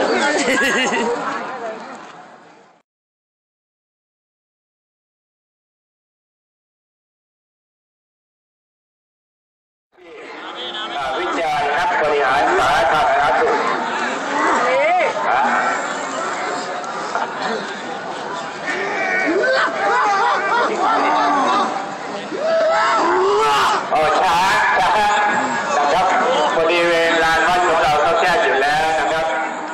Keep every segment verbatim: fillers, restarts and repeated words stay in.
วิจารณ์นักบริหารสาธารณสุขโอ้ช้าช้านะครับบริเวณลานวัดของเราเขาแจ้งอยู่แล้วนะครับ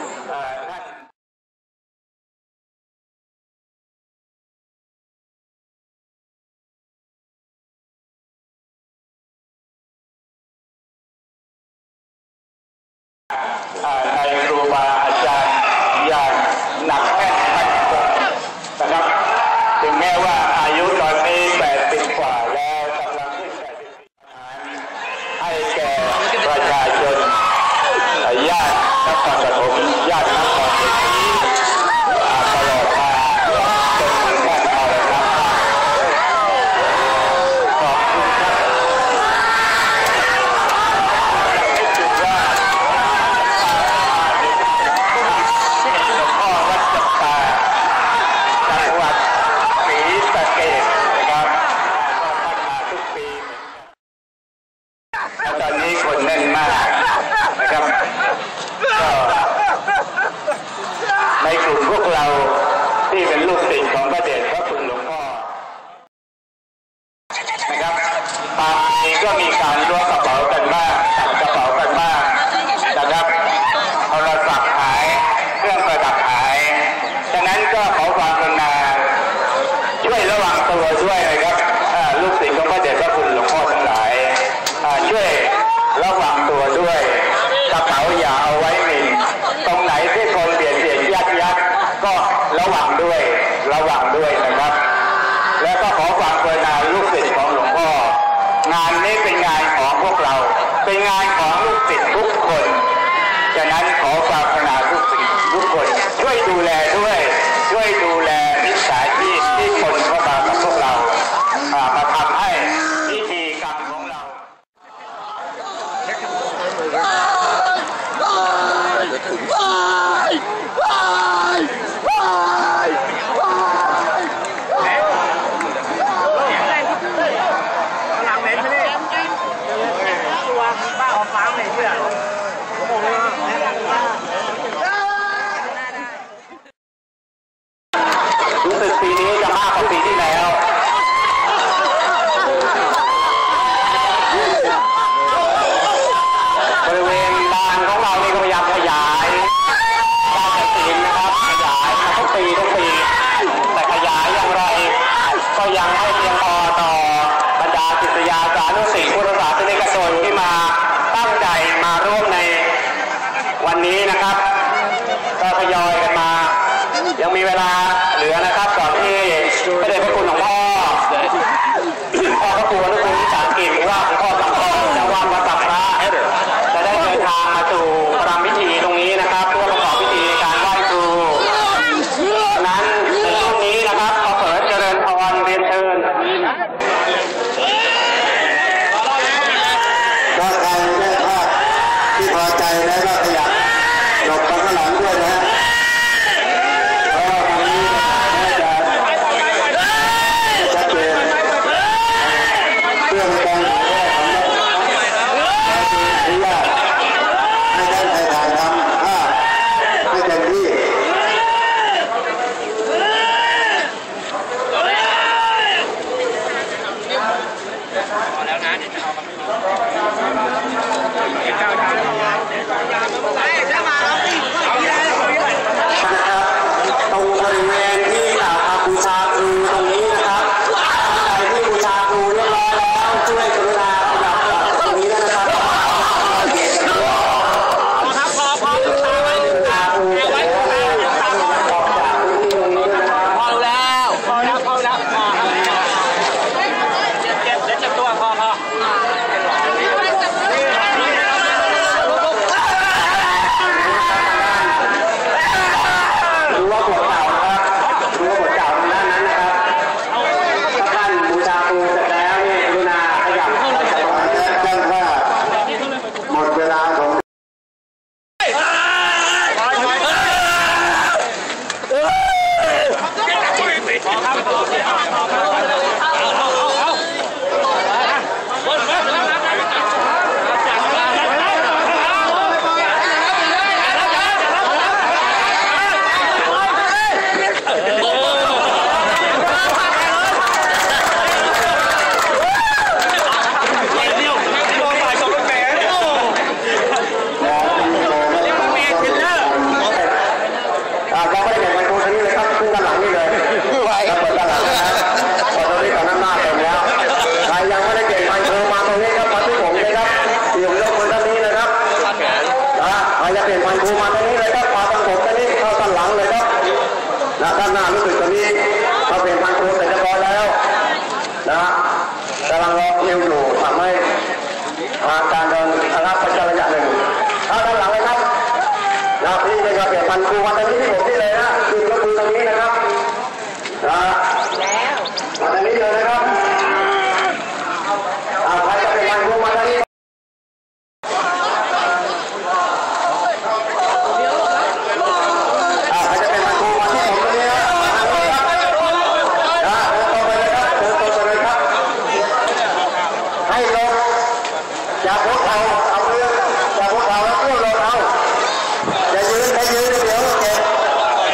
ในครูบาอาจารย์อย่างหนักแน่นมั่นคงนะครับถึงแม้ว่าอายุตอนนี้แปดสิบกว่าแล้วกำลังขึ้นแปดสิบให้แก่ประชาชนญาตินครปฐมญาตินครศรีตลอดมาจนถึงขั้นมรณภาพขอบคุณครับจุดว่าหลวงพ่อวัดจับตาจังหวัดศรีสะเกษนะครับก็ท่านมาทุกปีแล้วตอนนี้คนแน่นมากนะครับก็ในกลุ่มพวกเราที่เป็นลูกศิษย์ของพระเดชพระคุณหลวงพ่อนะครับบางทีก็มีการล้วงกระเป๋ากันบ้างตัดกระเป๋ากันบ้างนะครับโทรศัพท์หายเครื่องประดับหายฉะนั้นก็ขอความกรุณาช่วยระวังตัวด้วยนะครับลูกศิษย์ของพระเดชพระคุณหลวงพ่อทั้งหลายช่วยระวังตัวด้วยกระเป๋าอย่าเอาไว้หมิ่นตรงไหนที่คนเบียดเบียดยัดยัดก็ระวังด้วยระวังด้วยนะครับและก็ขอความกรุณาลูกศิษย์ของหลวงพ่องานนี้เป็นงานของพวกเราเป็นงานของลูกศิษย์ทุกคนฉะนั้นขอความกรุณาลูกศิษย์ทุกคนช่วยดูแลด้วยช่วยดูแลมิจฉาชีพที่คนเข้ามากับพวกเรามาทำให้พิธีกรรมของเรารู้สึกปีนี้จะมากกว่าปีที่แล้วบริเวณลานของเรานี่ก็พยายามขยายการกระถิ่นนะครับขยายทุกปีทุกปีแต่ขยายอย่างไรก็ยังไม่เพียงพอต่อบรรดาศิษยาสานุศิษย์พุทธศาสนิกชนที่มาตั้งใจมาร่วมในวันนี้นะครับก็ทยอยกันมายังมีเวลาเหลือนะครับก่อนที่พระเดชพระคุณหลวงพ่อพ่อพระครูอนุคุณวิสารกิจหรือว่าหลวงพ่อสังฆจังหวัดวัดสักพระจะได้เดินทางมาสู่ประรำพิธีตรงนี้นะครับเพื่อประกอบพิธีการไหว้ครูนั้นในช่วงนี้นะครับขอเปิดเจริญพรเรียนเชิญก็ใครได้ภาพที่พอใจแล้วก็ขยับหลบไปข้างหลังด้วยนะเพราะว่าวันนี้ยังไม่ได้เก็บไมโครนี้เลยครับขึ้นด้านหลังนี่เลยจะเปิดด้านหลังนะพอตรงนี้ตอนนั้นหน้าเต็มแล้วใครยังไม่ได้เก็บไมโครมาตรงนี้ครับมาที่ผมเลยครับที่ผมยกคนด้านนี้นะครับนะใครจะเก็บไมโครมาตรงนี้เลยครับมาทางผมตรงนี้เข้าด้านหลังเลยครับนะด้านหน้ารู้สึกตรงนี้เราเก็บไมโครเสร็จเรียบร้อยแล้วนะกำลังรอคิวอยู่ทำให้การเดินระยะระยะหนึ่งเข้าด้านหลังเลยครับนะพี่จะเก็บไมโครมาตรงนี้ที่ผมนี่เลยนะคือก็คือตรงนี้นะครับนะมาตรงนี้เลยนะครับใครจะเป็นไมโครมาตรงนี้ใครจะเป็นไมโครมาที่ผมตรงนี้นะนะเดินตรงไปเลยครับเดินตรงไปเลยครับให้ลงจากหัวเข่าเอาเรือจากหัวเข่าแล้วเพื่อลงเอาอย่ายืนอย่ายืนเดี๋ยวเก็บ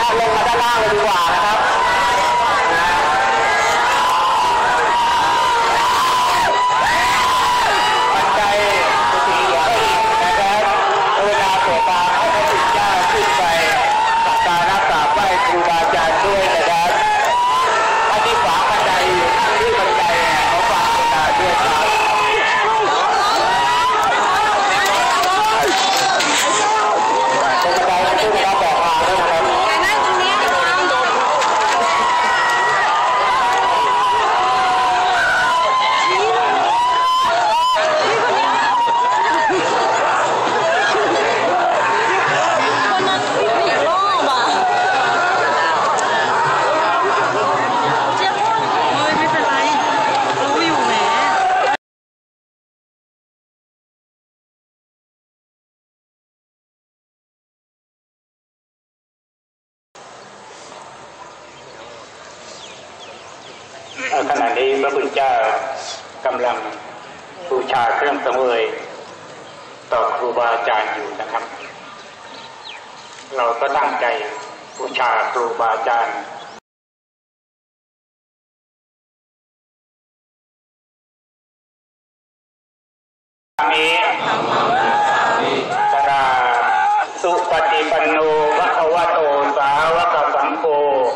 นะลงมาด้านล่างเลยดีกว่านะครับปัจจัยสีเหลืองนะครับเวลาเปิดตาให้พระพุทธเจ้าขึ้นไปสักการะกราบไหว้ครูบาอาจารย์ด้วยนะครับอันนี้ฝาบันไดที่บันไดเขาฝากคุณตาด้วยครับตรงบันไดที่เราบอกมาด้วยนะครับขณะนี้พระพุทธเจ้ากำลังบูชาเครื่องสังเวยต่อครูบาอาจารย์อยู่นะครับ เราก็ตั้งใจบูชาครูบาอาจารย์นี้ตราสุปฏิปันโนภะคะวะโตสาวกสังโฆ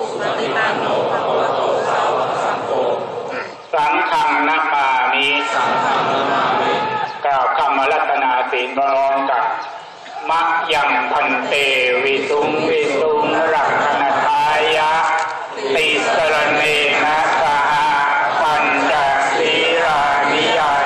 สังฆังนามามิกล่าวคำรัตนาศีลพร้อมกับมะยังพันเตวิสุงวิสุงรักขณทายะติสรเนนะสหปัญจศีรานิยา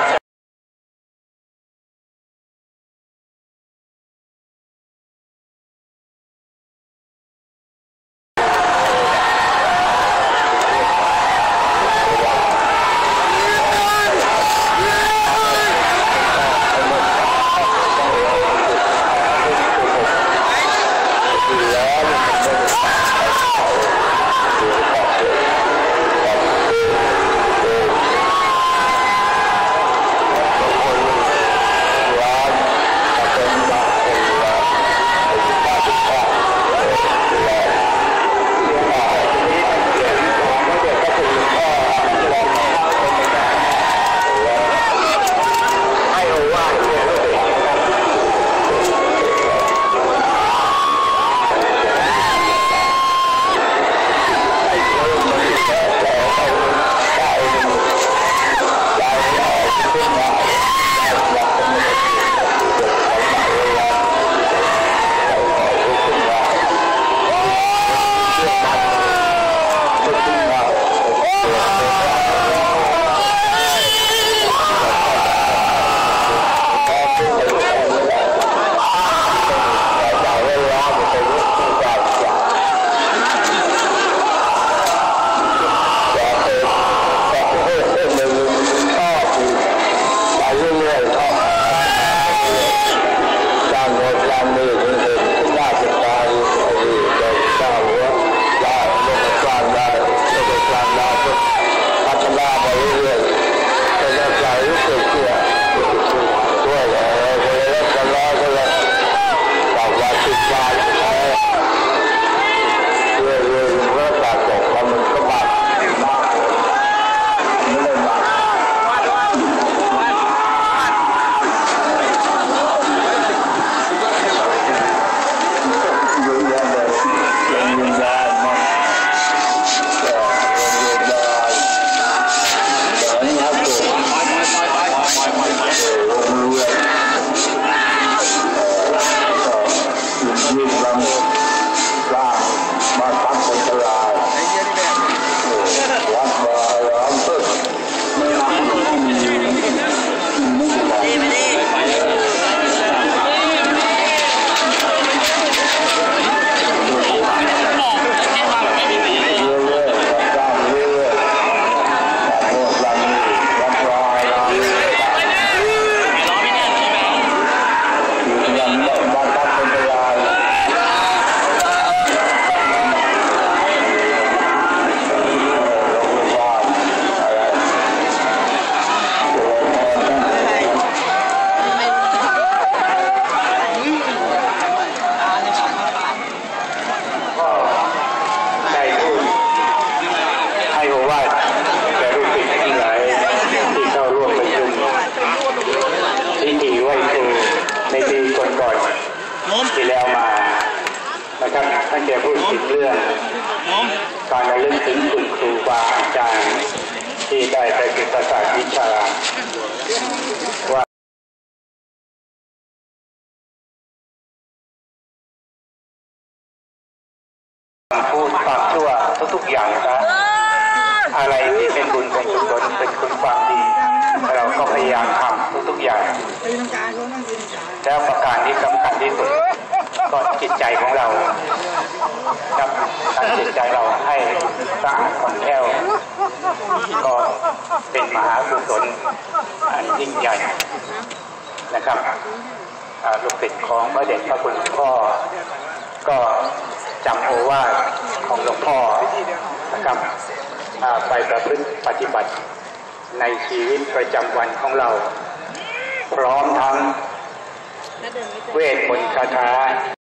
ให้ครูในปีก่อนๆที่แล้วมานะครับท่านจะพูดถึงเรื่องการระลึกถึงคุณครูบาอาจารย์ที่ได้ไปศึกษาวิชาว่าพูดความชั่วทุกๆอย่างนะอะไรที่เป็นบุญเป็นกุศลเป็นคุณความดีเราก็พยายามทำทุกๆอย่างแล้วประการที่สำคัญที่สุดก็จิตใจของเราครับการจิตใจเราให้สะอาดผ่องแผ้วก็เป็นมหากุศลอันยิ่งใหญ่นะครับลูกศิษย์ของพระเดชพระคุณพ่อก็จำโอวาทของหลวงพ่อนะครับไปประพฤติปฏิบัติในชีวิตประจำวันของเราพร้อมทั้งเวทมนต์คาถา